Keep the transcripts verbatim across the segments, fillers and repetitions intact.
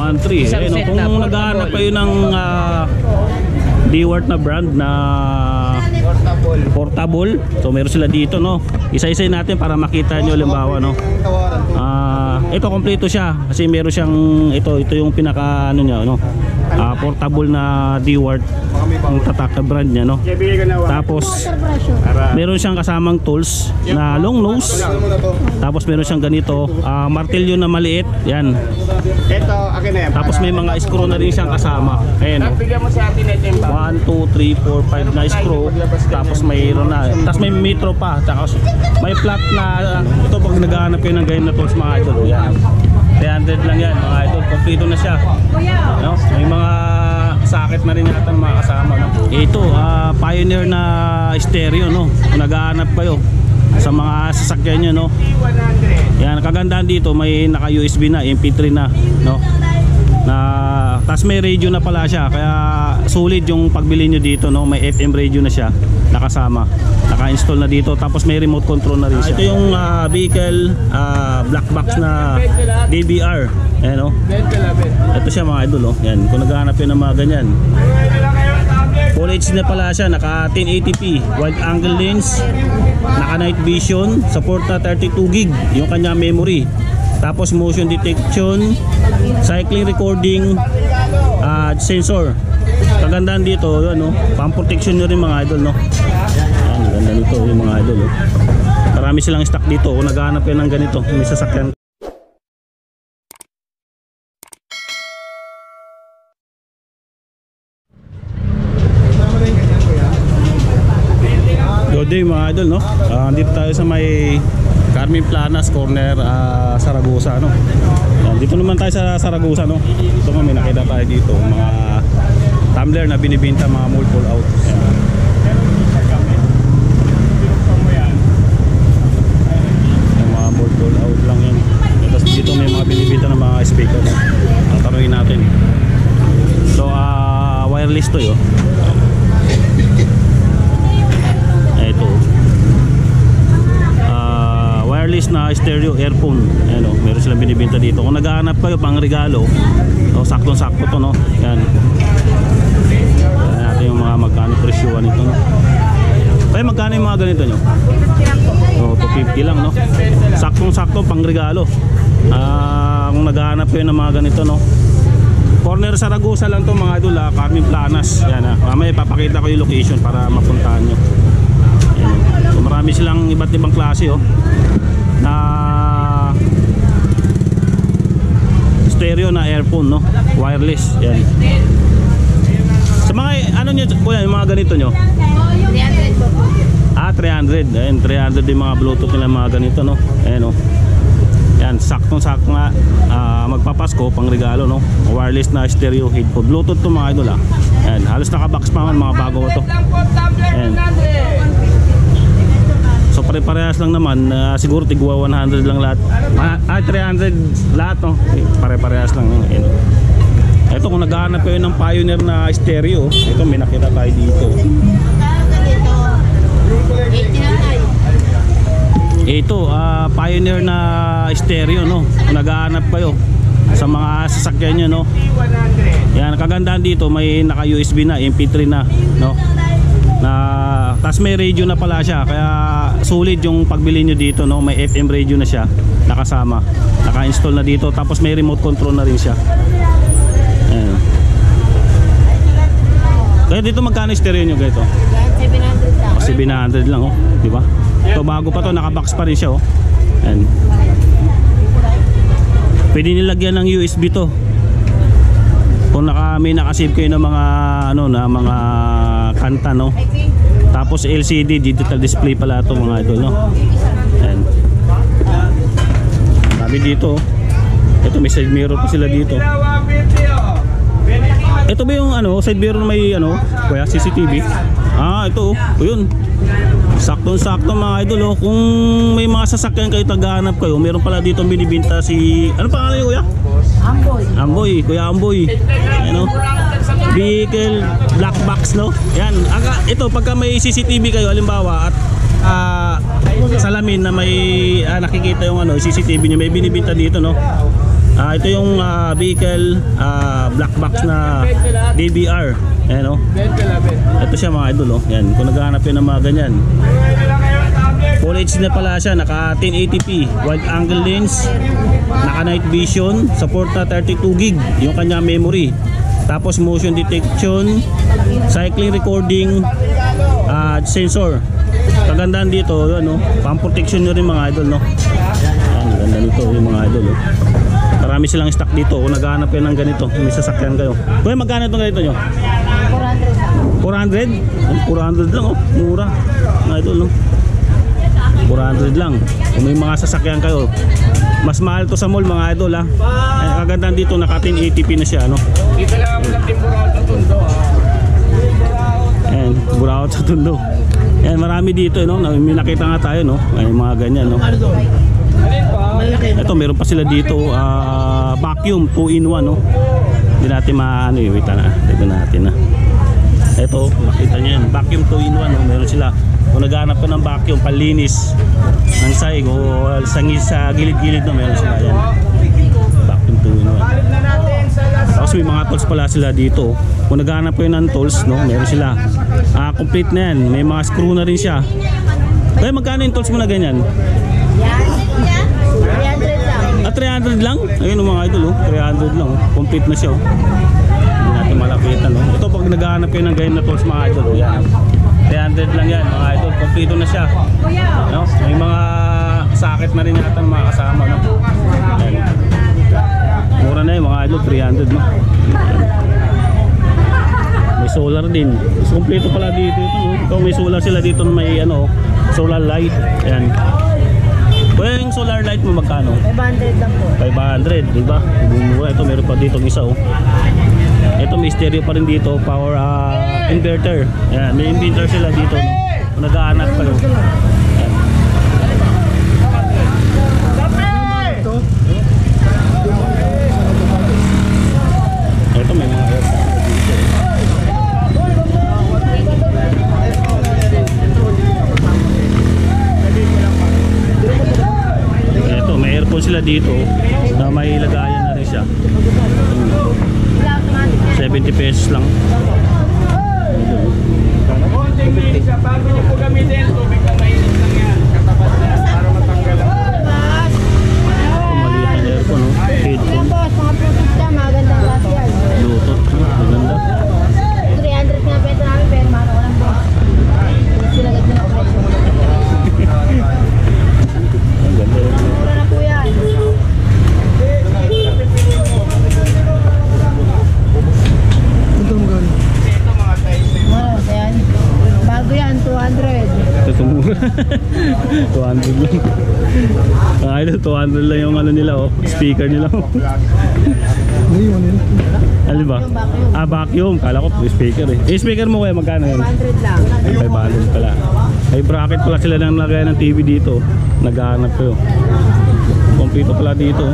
one three. Eh, no? Kung naghahanap kayo ng uh, Dewart na brand na portable. portable, so meron sila dito, no? Isa-isay natin para makita nyo halimbawa, no? Uh, ito kompleto siya kasi meron siyang ito ito yung pinaka ano niya, no? Uh, portable na Dewart ang tatak na brand niya, no? Tapos meron siyang kasamang tools na long nose. Tapos meron siyang ganito, uh, martilyo na maliit, yan. Ito, akin na yan. Tapos may mga screw na rin siyang kasama. Ayan, no? one, two, three, four, five na screw. Tapos mayroon na. Tapos may metro pa. Tapos may flat na uh, ito pag naghahanap kayo ng ganyan na tools, mga idol. Yan. three hundred lang yan, mga idol. Kompleto na siya. No? May mga sakit na rin natin mga kasama, no? Ito, uh, Pioneer na stereo, no? Kung naghahanap kayo sa mga sasakyan nyo, no? Yan, kagandahan dito may naka U S B na, M P three na, no? Na tas may radio na pala siya, kaya sulit yung pagbili nyo dito, no? May F M radio na siya nakasama, naka-install na dito, tapos may remote control na rin siya. Uh, ito yung uh, vehicle uh, black box na D V R, ayan, no? Ito siya mga idol, oh. Yan, kung naghahanap yun ng mga ganyan, Full H D na pala siya, naka ten eighty p, wide angle lens, naka night vision, support na thirty-two gig yung kanya memory. Tapos motion detection, cycling recording, uh, sensor. Kagandahan dito, ano, pang protection nyo rin mga idol, no? Ayan, ganda nito yung mga idol, oh. Marami silang stock dito kung naghahanap yan ng ganito, may sasakyan. Good day mga idol, no? Uh, dito tayo sa may Carmen Planas corner, uh, Saragosa, no? Yan, dito naman tayo sa Saragosa, no? Ito nga may nakita tayo dito, mga tumbler na binibenta, mga mall pull out. Yan. Yung mga mall pull out lang yan. Tapos dito may mga binibenta ng mga speaker, no? Ang tanungin natin. So, uh, wireless to yun. Ito. Wireless na stereo earphone, ano, meron silang binibenta dito. Kung naghahanap kayo pang regalo, oh, saktong-sakto to, no? Yan. Yan natin yung mga magkano presyuhan nito, no? Kaya magkano yung mga ganito nyo? Oh, two fifty lang, no? Saktong-sakto pang regalo. Ah, kung naghahanap kayo ng mga ganito, no? Corner Saragosa lang to mga idol, ah, Carmen Planas. Yan, ah. Mamaya ipapakita ko yung location para mapuntahan nyo. Yan. So, marami silang iba't ibang klase, oh, na stereo na earphone, no? Wireless. Yan. Sa mga ano nyo, kuya, yung mga ganito nyo? three hundred po. Ah, three hundred. Ayan, three hundred yung mga Bluetooth nila, mga ganito, no? Ayan, no? Yan, saktong-sakto nga, uh, magpapasko pang regalo, no? Wireless na stereo headphone. Bluetooth to mga idol, ah. Ayan, halos nakabox pa man, mga bago ito. Ayan. So pare-parehas lang naman, uh, siguro tigwa one hundred lang lahat. Ah, three hundred lahat, no? Pare-parehas lang. Ayan. Ito, kung naghahanap kayo ng Pioneer na stereo, ito may nakita tayo dito. Ito, uh, Pioneer na stereo, no? Kung naghahanap kayo sa mga sasakyan nyo, no? Yan, kagandahan dito, may naka U S B na, M P three na, no? Na tas may radio na pala siya, kaya sulit yung pagbili nyo dito, no? May F M radio na siya nakasama, naka-install na dito, tapos may remote control na rin siya. Ayan. Kaya dito magkano stereo nyo ganito? seven hundred lang. Oh, seven hundred lang, oh, di ba? Ito bago pa to, naka-box pa rin siya, oh. Ayan. Pwede nilagyan ng U S B to. Kung naka, may nakasave kayo ng mga ano na mga kanta, no? Tapos L C D digital display pala ito mga idol, no? Ayan. Sabi dito, ito may side mirror pa sila dito. Ito ba yung ano, side mirror may ano, kuya, C C T V? Ah, ito, oh, yun. Saktong-sakto mga idol, oh. Kung may mga sasakyan kayo, tagahanap kayo, meron pala dito binibinta si, ano pangalan niyo, kuya? Amboy. Amboy, Kuya Amboy. Ano? Vehicle black box, no? Yan. Aga, ito pagka may C C T V kayo halimbawa at uh, salamin na may uh, nakikita yung ano, C C T V niyo, may binibenta dito, no? Ah, ito yung ah, vehicle ah, black box na D B R. Ayan, oh. Ito siya mga idol, oh. Yan, kung naghahanap yun ng mga ganyan. Full H D na pala siya, naka ten eighty p, wide angle lens, naka night vision, support na thirty-two gig yung kanya memory. Tapos motion detection, cycling recording, uh, sensor. Kagandahan dito, yun, no? Pang-protection nyo rin mga idol, no? Ayan, ganda nito yung mga idol, no? Marami silang stock dito kung naghahanap yan ng ganito, may sasakyan kayo. Kuya, magkano itong ganito nyo? four hundred? four hundred lang, oh, mura mga idol, no? four hundred lang kung may mga sasakyan kayo. Mas mahal to sa mall mga idol, ha. Ay, kagandahan dito, naka ten eighty p na siya, no? Dito lang ako ng timburaot sa tundo. Ayan, buraot sa tundo. Ayan, marami dito, no? May nakita nga tayo, no? Ay, mga ganyan, no? Ito, meron pa sila dito, ah, vacuum two in one, no? Hindi natin maano, eh. Wait na, dito natin, na. Ito, makita nyo yan, vacuum two in one, no? Meron sila. Kung naghanap ka ng vacuum, palinis ng saig o sangis sa gilid-gilid, no? Meron sila yan. Vacuum two in one. Tapos may mga tools pala sila dito. Kung naghahanap kayo ng tools, no? Meron sila. Ah, complete na yan. May mga screw na rin siya. Kaya magkano yung tools mo na ganyan? Yan. Ah, three hundred lang? Ayun oh, mga idol, oh. three hundred lang, oh. Complete na siya, oh. Hindi natin malapitan, oh. Ito pag naghahanap kayo ng ganyan na tools mga idol, oh. Yan, three hundred lang yan mga idol. Complete na siya, no? May mga sakit na rin yata ng mga kasama, no? Ayan. Mura na yun mga idol, three hundred, no? May solar din. Mas kompleto pala dito ito, no? Ito may solar sila dito na may ano, solar light. Ayan. Kaya yung solar light mo magkano? five hundred lang po. five hundred, di ba? Bumura. Ito meron pa dito ng isa, oh. Ito may stereo pa rin dito, power uh, inverter. Ayan, may inverter sila dito, no? Kung naghahanap kayo. Ayan. Ito may mga air dito. Ito, may aircon sila dito na may lagayan na rin siya. seventy pesos lang. Konting linis siya. Bago niyo po gamitin, tubig lang mainit lang yan. Katapat niya para matanggal ang Ito, maliit na aircon, no? Yan Headphone, boss, mga product siya, magandang klase yan. Bluetooth, no? Maganda. three hundred nga peso namin, pero mano ko lang boss. Sinagad na ako. Ang ganda yun. Mura na po yan. Wow, ayan. Bago yan, two hundred. Ito mura. two hundred lang. Ah, ito, two hundred lang yung ano nila, oh. Speaker nila, oh. Ano ba? Ah, vacuum. Kala ko speaker, eh. Eh, speaker mo kaya magkano yan? five hundred lang. Ay, five hundred pala. Ay, bracket pala sila nang lagay ng T V dito. Naghahanap kayo. Kompleto pala dito.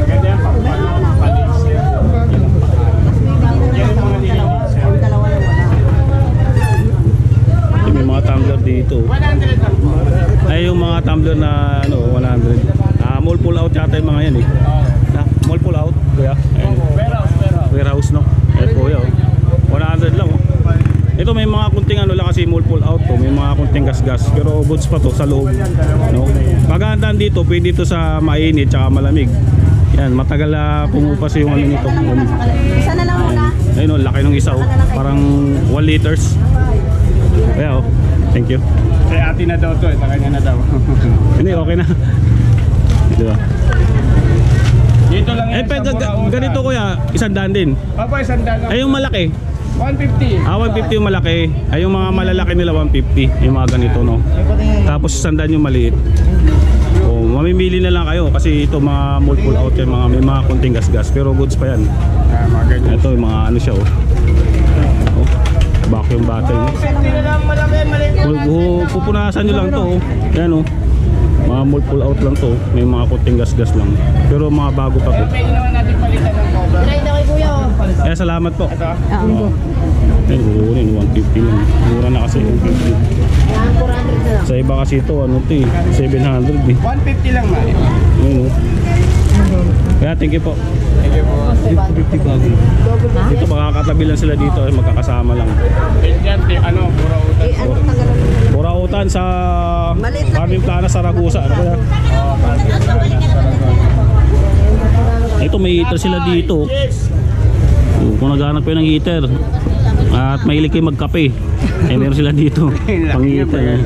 Ay, may mga tumbler dito. one hundred lang po. Ay, yung mga tumbler na ano, one hundred. Ah, mall pull out yata yung mga yan, eh. Ah, mall pull out, kuya. Ayun. Warehouse, warehouse. Warehouse, no? Eh, kuya, oh. one hundred lang, oh. Ito may mga kunting ano lang kasi mall pull out to, may mga kunting gas-gas pero goods pa to sa loob, no? Magandaan dito, pwede ito sa mainit tsaka malamig. Yan, matagal na pumupas yung ano nito. Isa na lang muna. Ayun, oh, laki ng isa, oh. Parang one liters. Kaya, oh. Thank you. Eh, ati na daw to, eh. Sa kanya na daw. Hindi, okay na. Di ba? Dito lang Eh, yan pe, sa ga- Burauta. ganito kuya, isang daan din. Papa, isang daan. Ay, yung malaki. one fifty. Ah, one fifty yung malaki. Ay, yung mga malalaki nila one fifty. Yung mga ganito, no? Tapos isang daan yung maliit. O, mamimili na lang kayo kasi ito mga mall pull out yan, mga, may mga kunting gas-gas. Pero goods pa yan. Ah, mga ganyan. Ito yung mga ano siya, oh. Oh, vacuum battery. No? fifty na lang, malaki, maliit. Pu- pu- Pupunasan nyo lang to, oh. Yan, oh. Mga mall pull out lang to. May mga kunting gas-gas lang. Pero mga bago pa to. Pwede naman natin palitan ng cover. Try na kay kuya. oh. Eh, salamat po. Ito. Oo. Ay, kukunin, one fifty lang. Mura na kasi one fifty. Yan, four hundred na lang. Sa iba kasi ito, ano ito eh, seven hundred eh. one fifty lang, man. Ayun, oh. Kaya Yeah, thank you po. Thank you po. Dito makakatabi lang sila dito, eh, magkakasama lang. Indian, ano, pura utan. Eh, ano tanggalan mo na? Burautan sa Maliit lang. Carmen Plana, Saragusa. Ano kaya? Oo, Carmen Plana, Saragossa. Ito may heater sila dito. Kung naghanap kayo ng heater at mahilig kayo magkape, eh meron sila dito. Pang heater. Eh.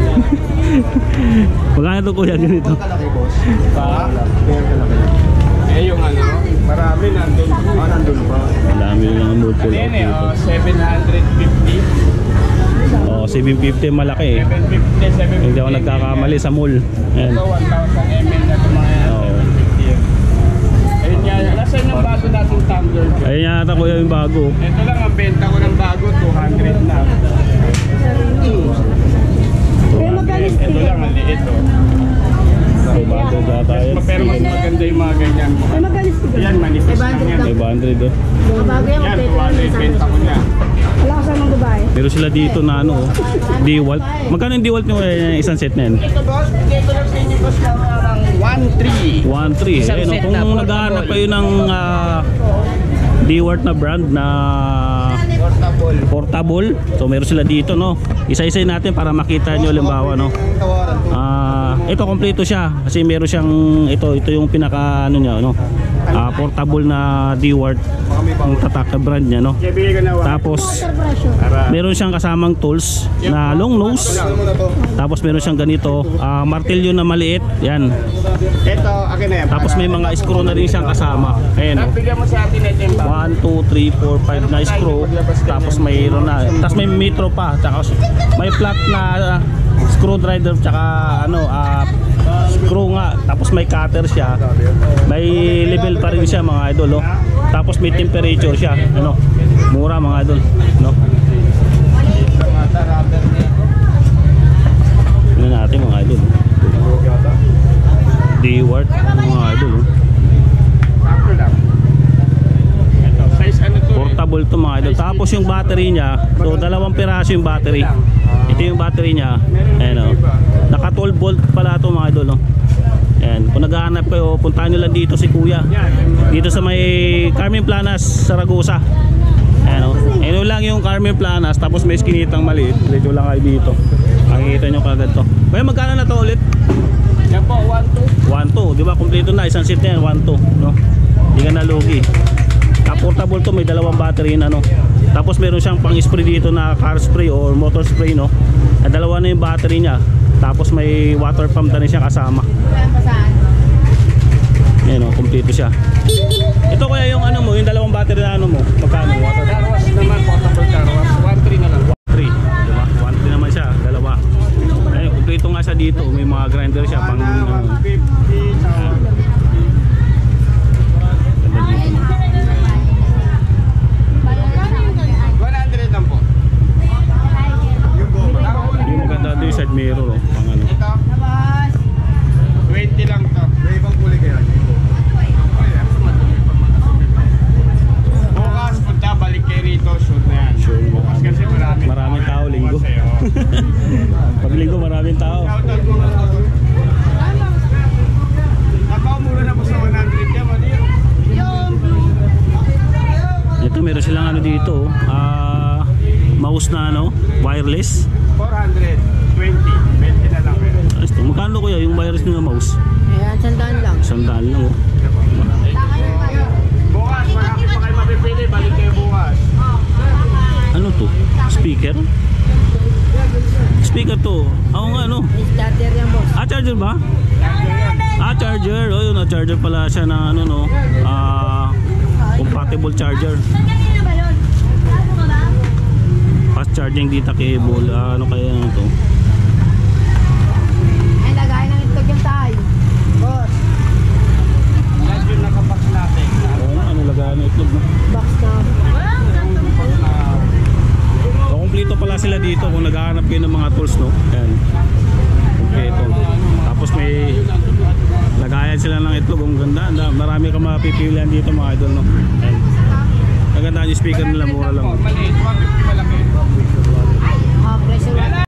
Magkano ito kuya ganito? Pa? Eh, yung ano, marami nandun. Ah, nandun pa. Marami lang ang mood ko Ano lang yun eh, dito. oh, seven fifty. Oh, seven fifty malaki eh. seven fifty, seven fifty. Hindi ako nagkakamali sa mall. Ayan. Ito, one thousand milliliters na ito mga yan. Oo. seven fifty yun. Ayun nga, nasaan yung bago nating tumbler? Ayun yata kuya yung bago. Ito lang ang benta ko ng bago, two hundred na. Kaya magalis Ito lang ang liit oh. So, bago data yan. Pero mas maganda yung mga ganyan. Kaya magalis ka. Yan, manifest lang yan. five hundred oh. Mabago yan, Yan, kompleto two lang hundred yung benta ko niya. Wala ka sa mga babae. Meron sila dito na ano oh. DeWalt. Magkano yung DeWalt nyo eh, isang set na yan? Ito boss, bigay ko lang sa inyo boss lang ng one three. one three. Isang Ayun, set kung na, naghahanap portable. kayo ng uh, DeWalt na brand na Portable. portable, so meron sila dito no. Isa-isay natin para makita nyo halimbawa no. Ah, ito kompleto siya kasi meron siyang ito ito yung pinaka ano niya no. Ah, portable na DeWalt ang tatak na brand niya no. Kaya bigay ko na one. Tapos Para. meron siyang kasamang tools na long nose. Tapos meron siyang ganito, ah, martilyo na maliit. Yan. Ito, akin na yan. Tapos may mga screw na rin siyang kasama. Ayan oh. Bigyan mo sa atin ito yung bago. one, two, three, four, five na screw. Tapos mayroon na. Tapos may metro pa. Tsaka may flat na uh, screwdriver. Tsaka ano, uh, screw nga. Tapos may cutter siya. May level pa rin siya mga idol. Oh. Tapos may temperature siya. Ano, mura mga idol. No? Ano natin mga idol. DeWalt mga idol. Oh. Sakto lang. Ito, size ano to? Portable to mga idol. Tapos yung battery niya, so dalawang piraso yung battery. Ito yung battery niya. Ayan o. Naka twelve volt pala to mga idol. No? Ayan. Kung naghahanap kayo, puntahan nyo lang dito si Kuya. Dito sa may Carmen Planas, Saragosa. Ayan o. Ayan lang yung Carmen Planas. Tapos may skinitang maliit. Dito lang kayo dito. Makikita nyo kagad to. Kaya magkano na to ulit? Yan po, one two. one two. Di ba? Kompleto na. Isang set na yan. one two. No? Hindi ka nalugi. Portable to, may dalawang battery na ano. Tapos meron siyang pang spray dito na car spray or motor spray no. At dalawa na yung battery niya. Tapos may water pump na rin siya kasama. Ayan o, kompleto siya. Ito kaya yung ano mo, yung dalawang battery na ano mo. Magkano? Water Carwash naman, portable carwash. one three na lang. three. Diba? one three naman siya, dalawa. Ayun, kompleto nga siya dito. May mga grinder siya pang uh, one fifty. one hundred lang po. yung maganda doon yung side mirror oh, pang ano. Ito, twenty lang to. May ibang kulay kaya? Bukas, punta, balik kayo rito, shoot na yan. Sure. Bukas kasi maraming Maraming tao, linggo. Bukas eh, oh. Pag linggo maraming tao. Shoutout mo lang ako. Napakamura na po sa one hundred yan, mali yun. Ito meron silang ano dito, ah mouse na ano, wireless. four hundred twenty, twenty na lang. Ayos to. Magkano kuya yung wireless na mouse? Ayan, sandaan lang. Sandaan lang oh. Bukas, marami pa kayo mapipili, balik kayo bukas. Ano to? Speaker? Speaker to. Oo nga ano. Starter yan, boss. Ah, charger ba? Ah, charger. Oh, yun, ah, charger pala siya ng ano no. Ah, compatible charger. Fast charging data cable. Ah, ano kaya ano to? Ay, lagay ng itlog yung tayo. Boss, Yan yung nakabox natin. Oo, ano lagayan ng itlog no? box na. So, kompleto pala sila dito kung naghahanap kayo ng mga tools no. Yan. Kompleto. Tapos may lagayan sila ng itlog. Ang ganda. Ang marami kang mapipilian dito mga idol no. Yan. Ang ganda yung speaker nila, mura lang. Maliit, one fifty malaki. Ah, presyo lang.